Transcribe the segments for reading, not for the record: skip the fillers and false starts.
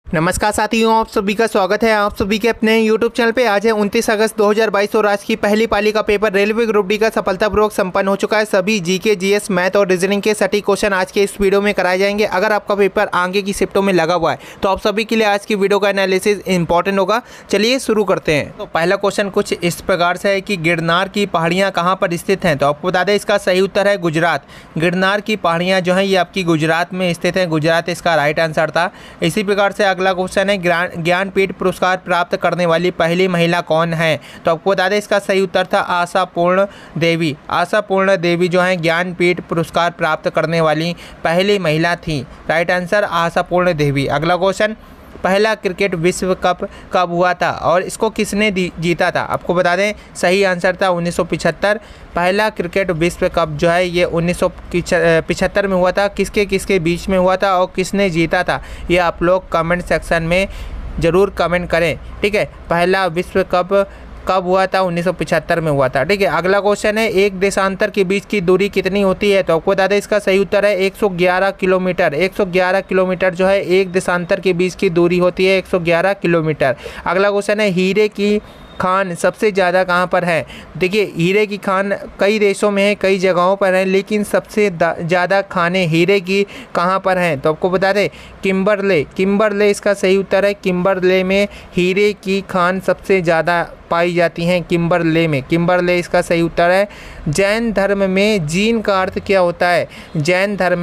नमस्कार साथियों, आप सभी का स्वागत है आप सभी के अपने YouTube चैनल पे। आज है 29 अगस्त 2022 और आज की पहली पाली का पेपर रेलवे ग्रुप डी का सफलतापूर्वक संपन्न हो चुका है। सभी जीके, जीएस, मैथ और रीजनिंग के सटीक क्वेश्चन आज के इस वीडियो में कराए जाएंगे। अगर आपका पेपर आगे की शिफ्टों में लगा हुआ है तो आप सभी के लिए आज की वीडियो का एनालिसिस इंपॉर्टेंट होगा। चलिए शुरू करते हैं। तो पहला क्वेश्चन कुछ इस प्रकार से है कि गिरनार की पहाड़ियाँ कहाँ पर स्थित हैं। तो आपको बता दें इसका सही उत्तर है गुजरात। गिरनार की पहाड़ियाँ जो हैं ये आपकी गुजरात में स्थित हैं। गुजरात इसका राइट आंसर था। इसी प्रकार से अगला क्वेश्चन है ज्ञानपीठ पुरस्कार प्राप्त करने वाली पहली महिला कौन है। तो आपको बता दें इसका सही उत्तर था आशापूर्ण देवी। आशापूर्ण देवी जो है ज्ञानपीठ पुरस्कार प्राप्त करने वाली पहली महिला थी। Right answer Ashapurna Devi. अगला क्वेश्चन, पहला क्रिकेट विश्व कप कब हुआ था और इसको किसने जीता था। आपको बता दें सही आंसर था 1975। पहला क्रिकेट विश्व कप जो है ये 1975 में हुआ था। किसके किसके बीच में हुआ था और किसने जीता था ये आप लोग कमेंट सेक्शन में ज़रूर कमेंट करें। ठीक है, पहला विश्व कप कब हुआ था, 1975 में हुआ था। ठीक है, अगला क्वेश्चन है एक देशांतर के बीच की दूरी कितनी होती है। तो आपको बता दें इसका सही उत्तर है 111 किलोमीटर। 111 किलोमीटर जो है एक देशांतर के बीच की दूरी होती है, 111 किलोमीटर। अगला क्वेश्चन है हीरे की खान सबसे ज़्यादा कहाँ पर है। देखिए हीरे की खान कई देशों में है, कई जगहों पर है, लेकिन सबसे ज़्यादा खाने हीरे की कहाँ पर हैं। तो आपको बता दें किम्बरले। किम्बरले इसका सही उत्तर है। किम्बरले में हीरे की खान सबसे ज़्यादा पाई जाती हैं, किम्बरले में। किम्बरले इसका सही उत्तर है। जैन धर्म में जीन का अर्थ क्या होता है। जैन धर्म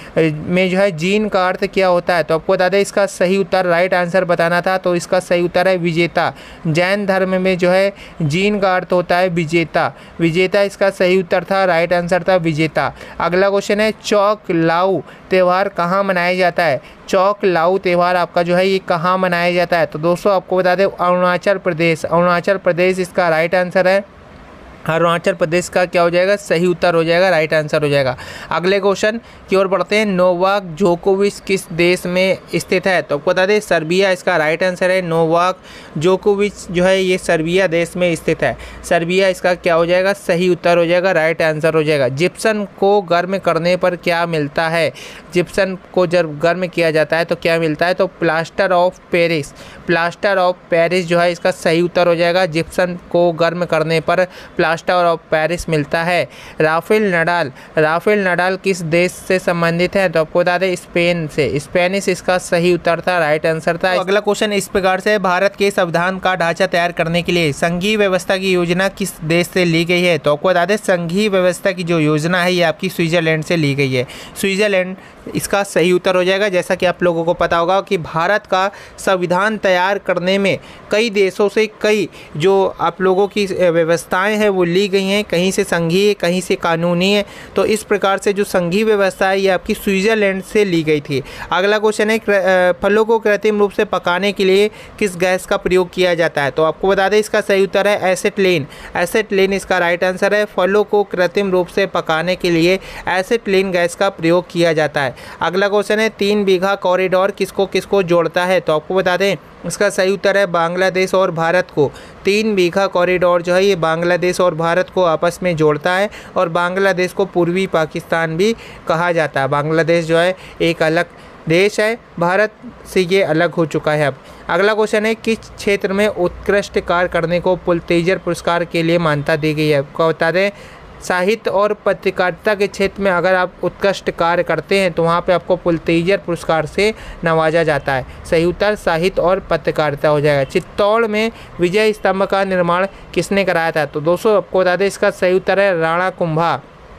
में जो है जीन का अर्थ क्या होता है। तो आपको बता दें इसका सही उत्तर, राइट आंसर बताना था तो इसका सही उत्तर है विजेता। जैन धर्म में जो है जीन का अर्थ होता है विजेता। विजेता इसका सही उत्तर था, राइट आंसर था विजेता। अगला क्वेश्चन है चौक लाऊ त्यौहार कहाँ मनाया जाता है। चौक लाऊ त्यौहार आपका जो है ये कहाँ मनाया जाता है। तो दोस्तों आपको बता दें अरुणाचल प्रदेश। अरुणाचल प्रदेश इसका राइट आंसर है। अरुणाचल प्रदेश का क्या हो जाएगा, सही उत्तर हो जाएगा, राइट आंसर हो जाएगा। अगले क्वेश्चन की ओर बढ़ते हैं। नोवाक जोकोविच किस देश में स्थित है। तो आपको बता दें सर्बिया इसका राइट आंसर है। नोवाक जोकोविच जो है ये सर्बिया देश में स्थित है। सर्बिया इसका क्या हो जाएगा, सही उत्तर हो जाएगा, राइट आंसर हो जाएगा। जिप्सन को गर्म करने पर क्या मिलता है। जिप्सन को जब गर्म किया जाता है तो क्या मिलता है। तो plaster of Paris. Plaster of Paris जो है इसका सही उत्तर हो जाएगा। जिप्सन को गर्म करने पर प्लास्टर ऑफ पेरिस मिलता है। Rafael Nadal. राफेल नडाल किस देश से संबंधित है। तो आपको बता दें स्पेन से। स्पेनिश इसका सही उत्तर था, राइट आंसर था। तो अगला क्वेश्चन इस प्रकार से, भारत के संविधान का ढांचा तैयार करने के लिए संघीय व्यवस्था की योजना किस देश से ली गई है। तो आपको बता दें संघीय व्यवस्था की जो योजना है ये आपकी स्विट्जरलैंड से ली गई है। स्विट्जरलैंड इसका सही उत्तर हो जाएगा। जैसा कि आप लोगों को पता होगा कि भारत का संविधान तैयार करने में कई देशों से कई जो आप लोगों की व्यवस्थाएं हैं वो ली गई हैं, कहीं से संघीय कहीं से कानूनी है। तो इस प्रकार से जो संघीय व्यवस्था है ये आपकी स्विट्जरलैंड से ली गई थी। अगला क्वेश्चन है फलों को कृत्रिम रूप से पकाने के लिए किस गैस का प्रयोग किया जाता है। तो आपको बता दें इसका सही उत्तर है एसिटिलीन। एसिटिलीन इसका राइट आंसर है। फलों को कृत्रिम रूप से पकाने के लिए एसिटिलीन गैस का प्रयोग किया जाता है। अगला क्वेश्चन है 3 बीघा कॉरिडोर किसको किसको जोड़ता है। तो आपको बता दें इसका सही उत्तर है बांग्लादेश और भारत को। 3 बीघा कॉरिडोर जो है ये बांग्लादेश और भारत को आपस में जोड़ता है और बांग्लादेश को पूर्वी पाकिस्तान भी कहा जाता है। बांग्लादेश जो है एक अलग देश है, भारत से ये अलग हो चुका है अब। अगला क्वेश्चन है किस क्षेत्र में उत्कृष्ट कार्य करने को पुलित्ज़र पुरस्कार के लिए मान्यता दी गई है। आपको बता दें साहित्य और पत्रकारिता के क्षेत्र में अगर आप उत्कृष्ट कार्य करते हैं तो वहाँ पे आपको पुलित्ज़र पुरस्कार से नवाजा जाता है। सही उत्तर साहित्य और पत्रकारिता हो जाएगा। चित्तौड़ में विजय स्तंभ का निर्माण किसने कराया था। तो दोस्तों आपको बता दें इसका सही उत्तर है राणा कुंभा।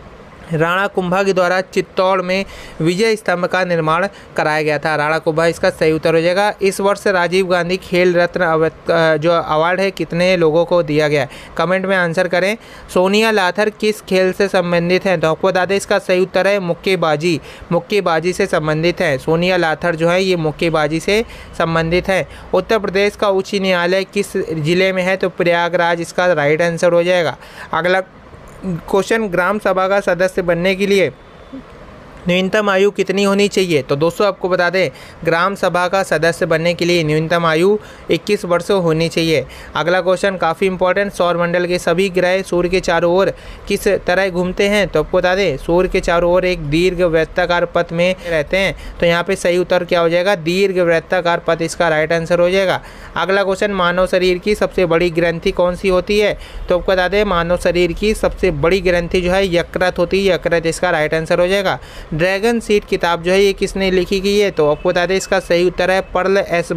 राणा कुंभा के द्वारा चित्तौड़ में विजय स्तंभ का निर्माण कराया गया था। राणा कुंभा इसका सही उत्तर हो जाएगा। इस वर्ष राजीव गांधी खेल रत्न जो अवार्ड है कितने लोगों को दिया गया है, कमेंट में आंसर करें। सोनिया लाथर किस खेल से संबंधित हैं। तो आपको बता दें इसका सही उत्तर है मुक्केबाजी। मुक्केबाजी से संबंधित है। सोनिया लाथर जो है ये मुक्केबाजी से संबंधित है। उत्तर प्रदेश का उच्च न्यायालय किस जिले में है। तो प्रयागराज इसका राइट आंसर हो जाएगा। अगला क्वेश्चन, ग्राम सभा का सदस्य बनने के लिए न्यूनतम आयु कितनी होनी चाहिए? तो दोस्तों आपको बता दें, ग्राम सभा का सदस्य बनने के लिए न्यूनतम आयु 21 वर्ष होनी चाहिए। अगला क्वेश्चन काफ़ी इंपॉर्टेंट, सौरमंडल के सभी ग्रह सूर्य के चारों ओर किस तरह घूमते हैं? तो आपको बता दें, सूर्य के चारों ओर एक दीर्घ वृत्ताकार पथ में रहते हैं। तो यहाँ पे सही उत्तर क्या हो जाएगा? दीर्घ वृत्ताकार पथ इसका राइट आंसर हो जाएगा। अगला क्वेश्चन, मानव शरीर की सबसे बड़ी ग्रंथि कौन सी होती है? तो आपको बता दें, मानव शरीर की सबसे बड़ी ग्रंथि जो है यकृत होती है। यकृत इसका राइट आंसर हो जाएगा। ड्रैगन सीट किताब जो है ये किसने लिखी गई है? तो आपको बता दें, इसका सही उत्तर है पर्ल एस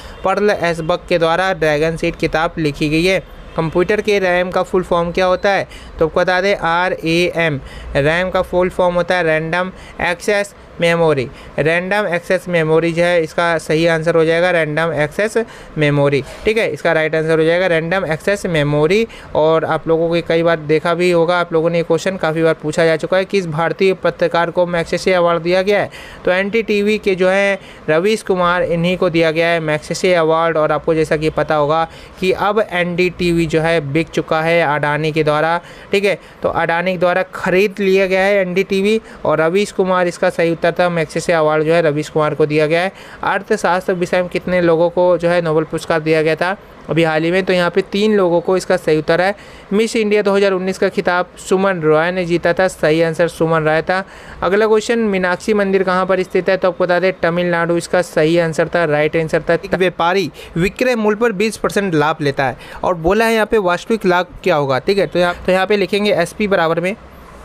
बक के द्वारा ड्रैगन सीट किताब लिखी गई है। कंप्यूटर के रैम का फुल फॉर्म क्या होता है? तो आपको बता दें, RAM। रैम का फुल फॉर्म होता है random access memory. Random access memory जो है इसका सही आंसर हो जाएगा रैंडम एक्सेस मेमोरी। ठीक है, इसका राइट आंसर हो जाएगा रैंडम एक्सेस मेमोरी। और आप लोगों को कई बार देखा भी होगा, आप लोगों ने ये क्वेश्चन काफ़ी बार पूछा जा चुका है, किस भारतीय पत्रकार को मैग्सेसे अवार्ड दिया गया है? तो NDTV के जो है रवीश कुमार, इन्हीं को दिया गया है मैग्सेसे अवार्ड। और आपको जैसा कि पता होगा कि अब NDTV जो है बिक चुका है अडानी के द्वारा। ठीक है, तो अडानी के द्वारा खरीद लिया गया है NDTV, और रवीश कुमार इसका सही उत्तर था। मैग्सेसे अवार्ड जो है रवीश कुमार को दिया गया है। अर्थशास्त्र विषय में कितने लोगों को जो है नोबेल पुरस्कार दिया गया था अभी हाल ही में? तो यहाँ पे 3 लोगों को इसका सही उत्तर है। मिस इंडिया 2019 का खिताब सुमन रॉय ने जीता था। सही आंसर सुमन रॉय था। अगला क्वेश्चन, मीनाक्षी मंदिर कहाँ पर स्थित है? तो आपको बता दें, तमिलनाडु इसका सही आंसर था, राइट आंसर था। व्यापारी विक्रय मूल्य पर 20% लाभ लेता है, और बोला है यहाँ पे वास्तविक लाभ क्या होगा? ठीक है, तो यहाँ पे लिखेंगे SP बराबर में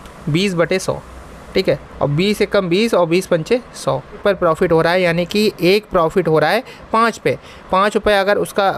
20/100। ठीक है, और 20 एकम 20 और 20 पंचे 100 पर प्रॉफिट हो रहा है, यानी कि एक प्रॉफिट हो रहा है 5 पे। 5 रुपये अगर उसका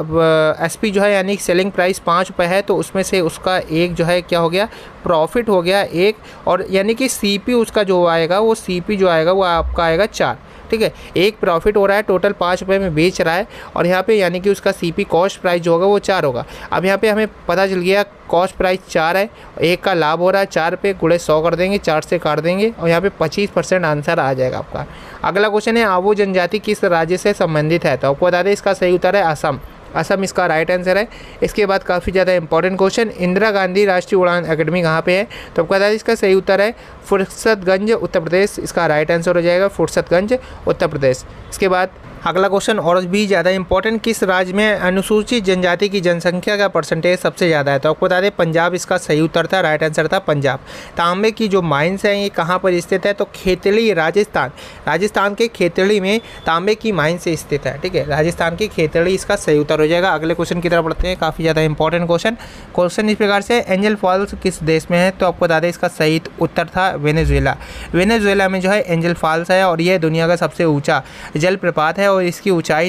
SP जो है यानी सेलिंग प्राइस 5 रुपये है, तो उसमें से उसका एक जो है क्या हो गया? प्रॉफिट हो गया एक। और यानी कि CP उसका जो आएगा, वो CP जो आएगा वो आपका आएगा 4। ठीक है, एक प्रॉफिट हो रहा है, टोटल 5 रुपये में बेच रहा है, और यहाँ पे यानी कि उसका CP कॉस्ट प्राइस जो होगा वो 4 होगा। अब यहाँ पे हमें पता चल गया कॉस्ट प्राइस 4 है, एक का लाभ हो रहा है 4 पे, गुणे 100 कर देंगे, 4 से काट देंगे, और यहाँ पे 25% आंसर आ जाएगा आपका। अगला क्वेश्चन है, आवो जनजाति किस राज्य से संबंधित है? तो आपको बता दें, इसका सही उत्तर है असम। असम इसका राइट आंसर है। इसके बाद काफ़ी ज़्यादा इंपॉर्टेंट क्वेश्चन, इंदिरा गांधी राष्ट्रीय उड़ान अकेडमी कहाँ पे है? तो आपको बता दें, इसका सही उत्तर है फुर्सतगंज, उत्तर प्रदेश। इसका राइट आंसर हो जाएगा फुर्सतगंज, उत्तर प्रदेश। इसके बाद अगला क्वेश्चन और भी ज़्यादा इंपॉर्टेंट, किस राज्य में अनुसूचित जनजाति की जनसंख्या का परसेंटेज सबसे ज़्यादा है? तो आपको बता दें, पंजाब इसका सही उत्तर था, राइट आंसर था पंजाब। तांबे की जो माइंस हैं ये कहाँ पर स्थित है? तो खेतड़ी, राजस्थान। राजस्थान के खेतड़ी में तांबे की माइंस स्थित है। ठीक है, राजस्थान की खेतड़ी इसका सही उत्तर हो जाएगा। अगले क्वेश्चन की तरफ बढ़ते हैं, काफ़ी ज़्यादा इंपॉर्टेंट क्वेश्चन इस प्रकार से, एंजल फॉल्स किस देश में है? तो आपको बता दें, इसका सही उत्तर था वेनेजुएला। वेनेजुएला में जो है एंजल फॉल्स है, और यह दुनिया का सबसे ऊँचा जलप्रपात है, और इसकी ऊंचाई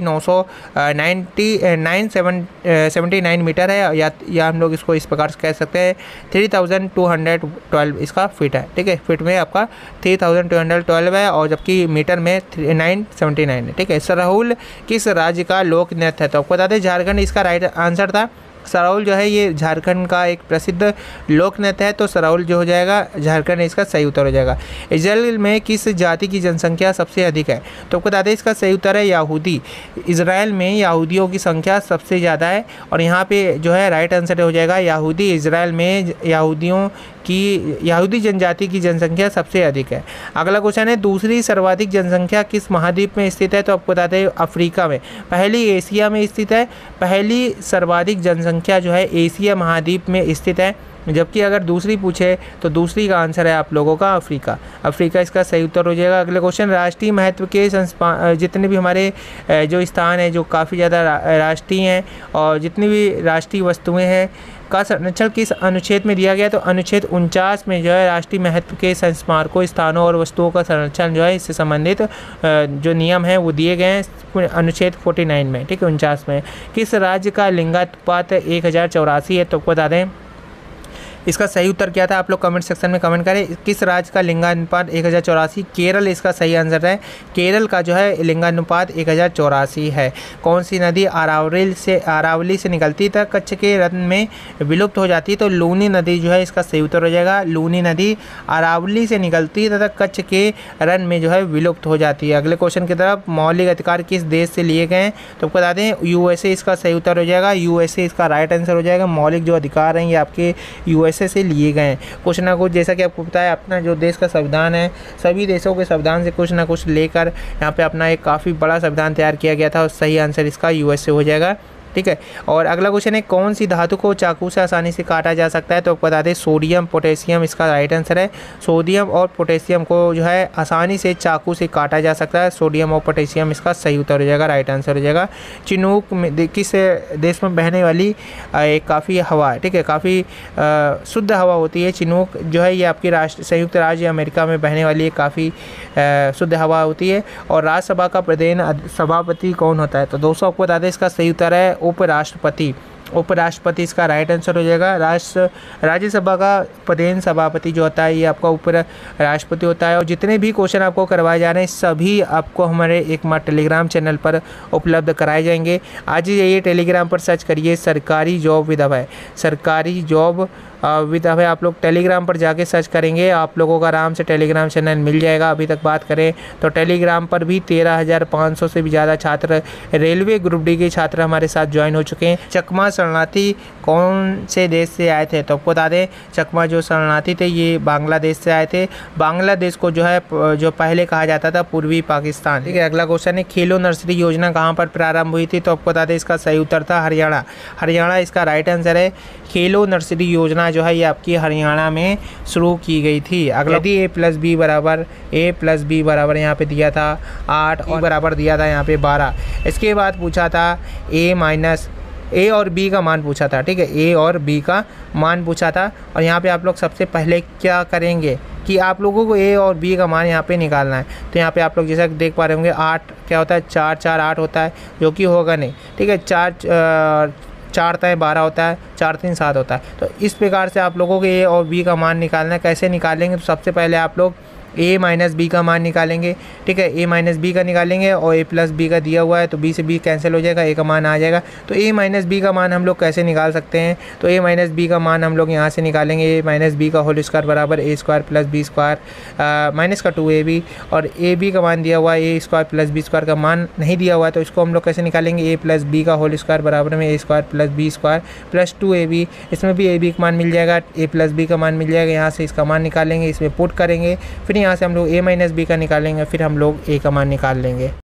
979 मीटर है, या हम लोग इसको इस प्रकार से कह सकते हैं 3212 इसका फीट है। ठीक है, फीट में आपका 3212 है, और जबकि मीटर में 979 है। ठीक है, सरहुल किस राज्य का लोक नृत्य है? तो आपको बता दें, झारखंड इसका राइट आंसर था। सरहुल जो है ये झारखंड का एक प्रसिद्ध लोक नृत्य है, तो सरहुल जो हो जाएगा झारखंड, इसका सही उत्तर हो जाएगा। इजराइल में किस जाति की जनसंख्या सबसे अधिक है? तो आपको बता दें, इसका सही उत्तर है यहूदी। इजराइल में यहूदियों की संख्या सबसे ज़्यादा है, और यहाँ पे जो है राइट आंसर हो जाएगा यहूदी। इजराइल में यहूदी जनजाति की जनसंख्या सबसे अधिक है। अगला क्वेश्चन है, दूसरी सर्वाधिक जनसंख्या किस महाद्वीप में स्थित है? तो आपको बताते हैं अफ्रीका में। पहली एशिया में स्थित है, पहली सर्वाधिक जनसंख्या जो है एशिया महाद्वीप में स्थित है, जबकि अगर दूसरी पूछे तो दूसरी का आंसर है आप लोगों का अफ्रीका। अफ्रीका इसका सही उत्तर हो जाएगा। अगले क्वेश्चन, राष्ट्रीय महत्व के जितने भी हमारे जो स्थान है जो काफ़ी ज़्यादा राष्ट्रीय हैं, और जितनी भी राष्ट्रीय वस्तुएं हैं का संरक्षण किस अनुच्छेद में दिया गया? तो अनुच्छेद 49 में जो है राष्ट्रीय महत्व के संस्मारकों, स्थानों और वस्तुओं का संरक्षण जो है इससे संबंधित जो नियम है वो दिए गए हैं अनुच्छेद 49 में। ठीक है, 49 में। किस राज्य का लिंगानुपात 1084 है? तो आपको बता दें, इसका सही उत्तर क्या था? आप लोग कमेंट सेक्शन में कमेंट करें। किस राज्य का लिंगानुपात 1084? केरल इसका सही आंसर है। केरल का जो है लिंगानुपात 1084 है। कौन सी नदी अरावली से निकलती तक कच्छ के रन में विलुप्त हो जाती है? तो लूनी नदी जो है इसका सही उत्तर हो जाएगा। लूनी नदी अरावली से निकलती तथा कच्छ के रन में जो है विलुप्त हो जाती है। अगले क्वेश्चन की तरफ, मौलिक अधिकार किस देश से लिए गए हैं? तो आपको बता दें USA इसका सही उत्तर हो जाएगा। USA इसका राइट आंसर हो जाएगा। मौलिक जो अधिकार हैं ये आपके USA यूएसए से लिए गए हैं। कुछ ना कुछ, जैसा कि आपको पता है, अपना जो देश का संविधान है, सभी देशों के संविधान से कुछ ना कुछ लेकर यहाँ पे अपना एक काफ़ी बड़ा संविधान तैयार किया गया था, और सही आंसर इसका यूएसए हो जाएगा। ठीक है। और अगला क्वेश्चन है, कौन सी धातु को चाकू से आसानी से काटा जा सकता है? तो बता दें सोडियम पोटेशियम इसका राइट आंसर है। सोडियम और पोटेशियम को जो है आसानी से चाकू से काटा जा सकता है। सोडियम और पोटेशियम इसका सही उत्तर हो जाएगा, राइट आंसर हो जाएगा। चिनूक में किस देश में बहने वाली एक काफ़ी हवा है? ठीक है, काफ़ी शुद्ध हवा होती है चिनूक जो है, ये आपकी संयुक्त राज्य अमेरिका में बहने वाली एक काफ़ी शुद्ध हवा होती है। और राज्यसभा का प्रधान सभापति कौन होता है? तो दोस्तों आपको बता दें इसका सही उत्तर है उपराष्ट्रपति। उपराष्ट्रपति इसका राइट आंसर हो जाएगा। राज्यसभा का प्रधान सभापति जो होता है ये आपका उपराष्ट्रपति होता है। और जितने भी क्वेश्चन आपको करवाए जा रहे हैं सभी आपको हमारे एकमात्र टेलीग्राम चैनल पर उपलब्ध कराए जाएंगे। आज ही जाइए टेलीग्राम पर सर्च करिए सरकारी जॉब विद अभय, सरकारी जॉब विद अभय। आप लोग टेलीग्राम पर जाके सर्च करेंगे, आप लोगों का आराम से टेलीग्राम चैनल मिल जाएगा। अभी तक बात करें तो टेलीग्राम पर भी 13,500 से भी ज़्यादा छात्र, रेलवे ग्रुप डी के छात्र हमारे साथ ज्वाइन हो चुके हैं। चकमा शरणार्थी कौन से देश से आए थे? तो आपको बता दें चकमा जो शरणार्थी थे ये बांग्लादेश से आए थे। बांग्लादेश को जो है जो पहले कहा जाता था पूर्वी पाकिस्तान। ठीक है। अगला क्वेश्चन है, खेलो नर्सरी योजना कहाँ पर प्रारंभ हुई थी? तो आपको बता दें इसका सही उत्तर था हरियाणा। हरियाणा इसका राइट आंसर है। खेलो नर्सरी योजना जो है ये आपकी हरियाणा में शुरू की गई थी। अगला, यदि a + b बराबर यहाँ पे दिया था 8 और बराबर दिया था यहाँ पे 12। इसके बाद पूछा था a और b का मान पूछा था। ठीक है, a और b का मान पूछा था। और यहाँ पे आप लोग सबसे पहले क्या करेंगे कि आप लोगों को a और b का मान यहाँ पे निकालना है। तो यहाँ पे आप लोग जैसा देख पा रहे होंगे 8 क्या होता है, 4 4 8 होता है, जो कि होगा नहीं। ठीक है, 4 तय 12 होता है, 4 3 7 होता है। तो इस प्रकार से आप लोगों को a और b का मान निकालना है। कैसे निकालेंगे? तो सबसे पहले आप लोग a - b का मान निकालेंगे। ठीक है, a - b का निकालेंगे और a + b का दिया हुआ है तो b से b कैंसिल हो जाएगा, a का मान आ जाएगा। तो a - b का मान हम लोग कैसे निकाल सकते हैं? तो a - b का मान हम लोग यहाँ से निकालेंगे। a - b का होल स्क्वायर बराबर a² + b² माइनस का 2ab। और ab का मान दिया हुआ है, a² + b² का मान नहीं दिया हुआ है तो इसको हम लोग कैसे निकालेंगे? a + b का होल स्क्वायर बराबर में a² + b² + 2ab। इसमें भी ab का मान मिल जाएगा, a + b का मान मिल जाएगा। यहाँ से इसका मान निकालेंगे, इसमें पुट करेंगे, फिर यहाँ से हम लोग a - b का निकालेंगे, फिर हम लोग a का मान निकाल लेंगे।